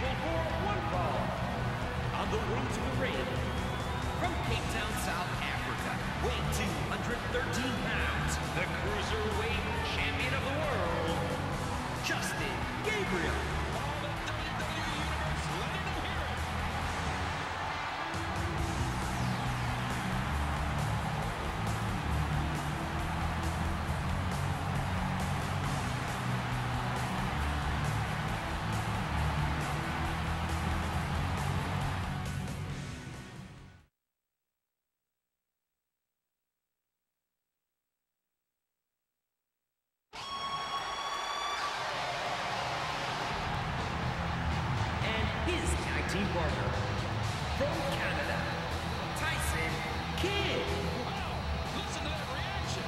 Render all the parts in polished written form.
scheduled for one fall. On the road to the ring, from Cape Town, South Africa, weighing 213 pounds, the Cruiserweight Champion of the World, Justin Gabriel. Team partner from Canada, Tyson Kidd. Wow, listen to that reaction.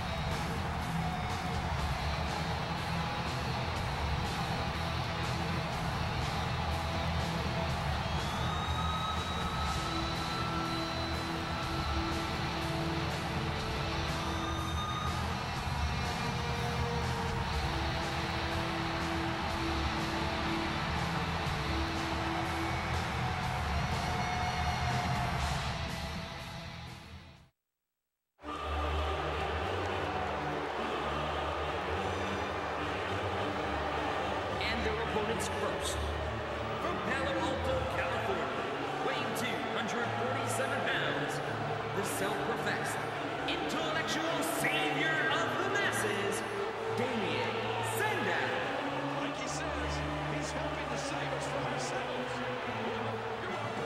Opponents first, from Palo Alto, California, weighing 247 pounds, the self-professed intellectual savior of the masses, Damien, Sandow. Like he says, he's helping to save us from ourselves. You're welcome.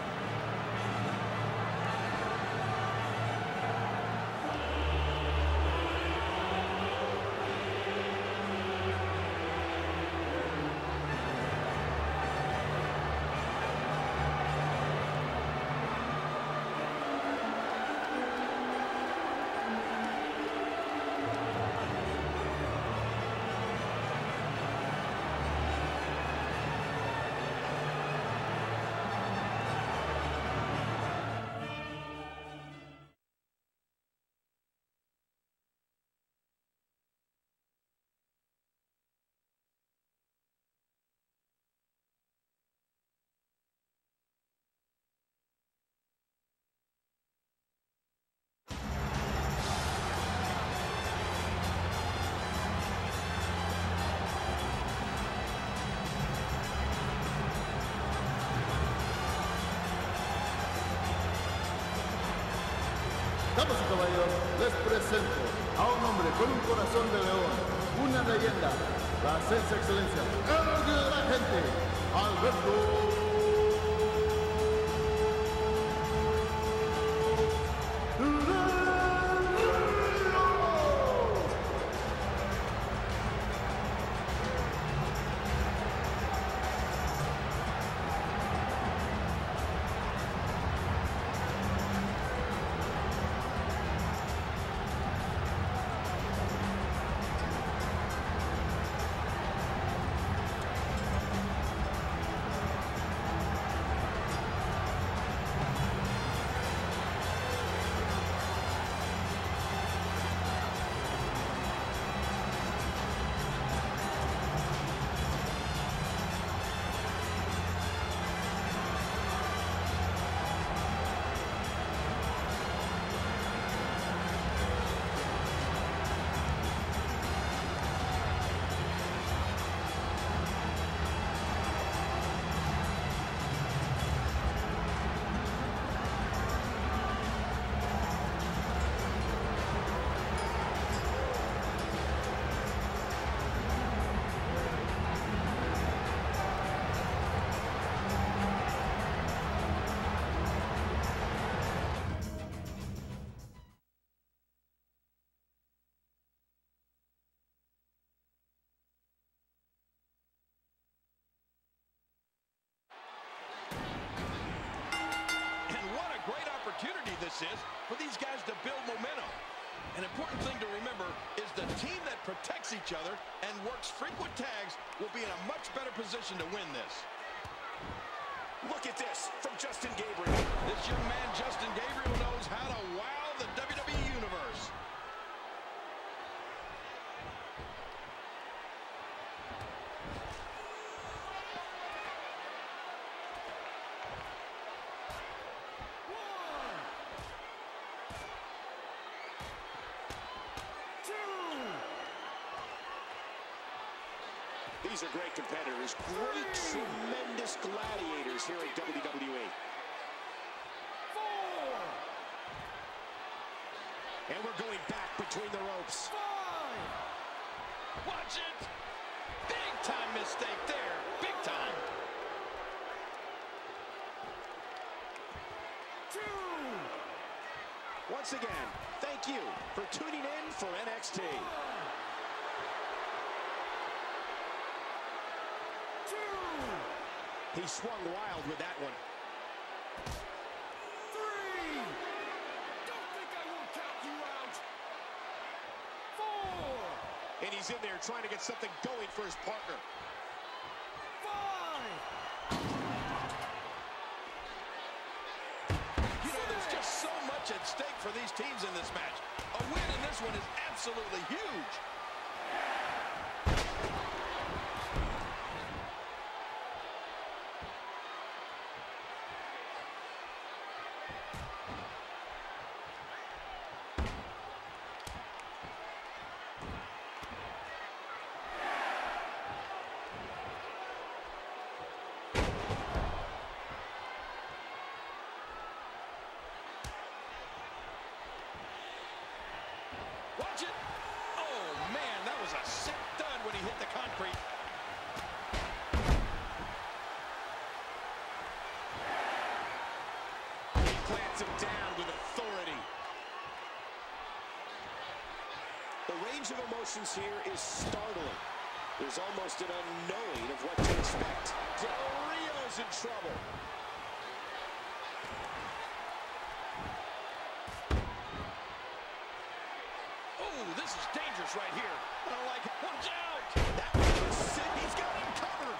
Damas y caballeros, les presento a un hombre con un corazón de león, una leyenda, la ascensa excelencia, el de la gente, Alberto. This is for these guys to build momentum. An important thing to remember is the team that protects each other and works frequent tags will be in a much better position to win this. Look at this from Justin Gabriel. This young man, Justin Gabriel, knows how to wow the WWE Universe. these are great competitors, great, tremendous gladiators here at WWE. 4. And we're going back between the ropes. 5. Watch it. Big time mistake there. Big time. 2. Once again, thank you for tuning in for NXT. 2. He swung wild with that one. 3. Don't think I won't count you out. 4. And he's in there trying to get something going for his partner. 5. You know, there's just so much at stake for these teams in this match. A win in this one is absolutely huge. Watch it. Oh, man, that was a sick thud when he hit the concrete. He plants him down with authority. The range of emotions here is startling. There's almost an unknowing of what to expect. Del Rio's in trouble. This is dangerous right here. I don't like it. Watch out! That was a sit. He's got him covered.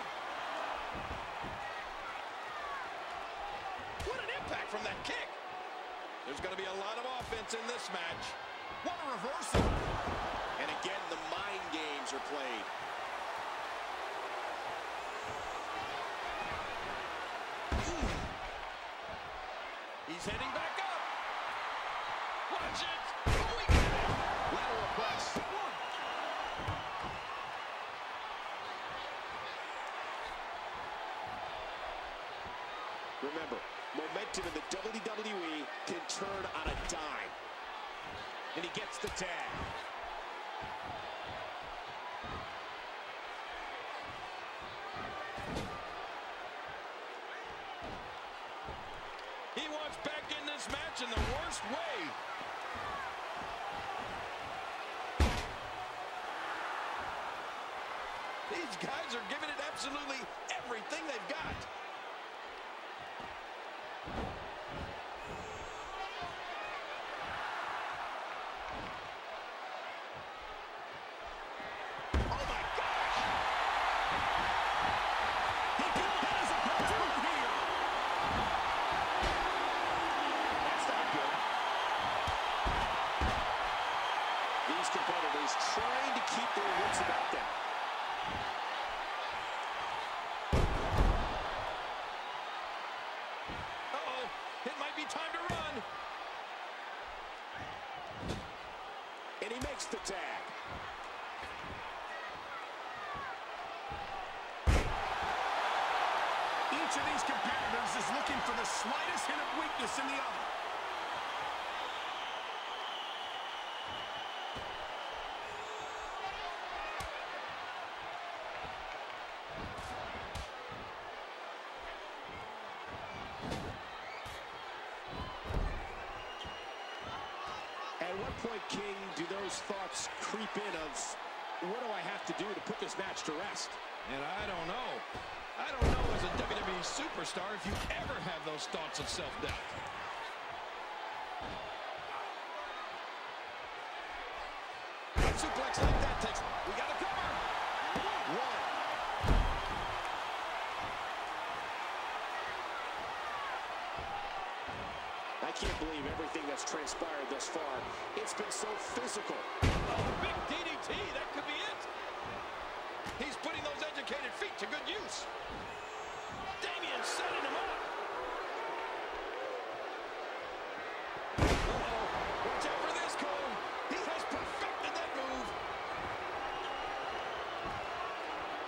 1. What an impact from that kick. There's going to be a lot of offense in this match. What a reversal. And again, the mind games are played. He's heading back up. Watch it. Oh, he got it. Lateral press. 1. Remember, momentum in the WWE can turn on a dime. And he gets the tag. He wants back in this match in the worst way. These guys are giving it absolutely everything they've got. Oh my gosh! He can pin his opponent here. That's not good. These competitors trying to keep their wits about them. Uh-oh, it might be time to run. And he makes the tag. Each of these competitors is looking for the slightest hint of weakness in the other. At what point, King, do those thoughts creep in of, what do I have to do to put this match to rest? And I don't know. I don't know as a WWE superstar if you ever have those thoughts of self-doubt. Suplex like that takes. We got to cover. 1. I can't believe everything that's transpired thus far. It's been so physical. Oh, big DDT. That could be it. He's putting those educated feet to good use. Damien setting him up. Uh-oh. Watch out for this, Cole. He has perfected that move.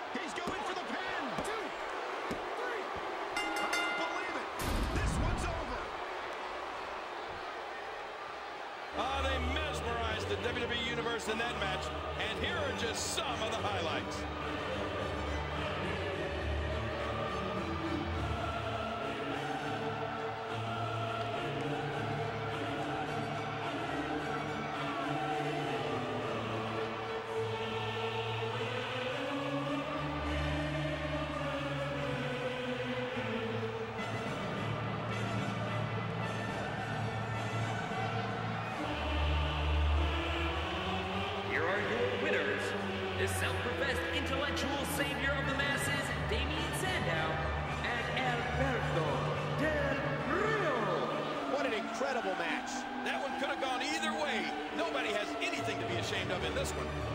the WWE Universe in that match, and here are just some of the highlights. The self-professed intellectual savior of the masses, Damien Sandow, and Alberto del Rio. What an incredible match. That one could have gone either way. Nobody has anything to be ashamed of in this one.